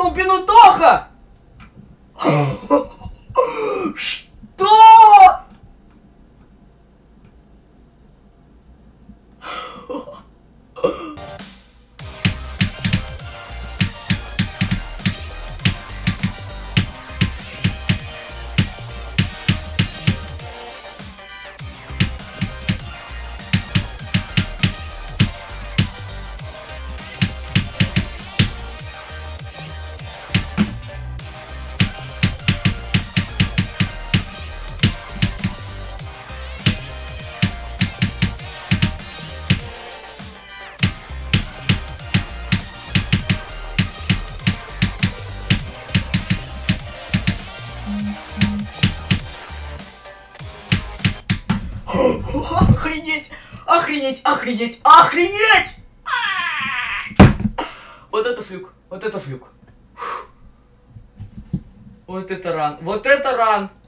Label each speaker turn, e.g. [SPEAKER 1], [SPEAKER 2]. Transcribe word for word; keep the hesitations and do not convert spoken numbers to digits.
[SPEAKER 1] крикнул Бенутоха! Что? Охренеть! Охренеть! Охренеть! Охренеть! Вот это флюк! Вот это флюк! Вот это ран! Вот это ран!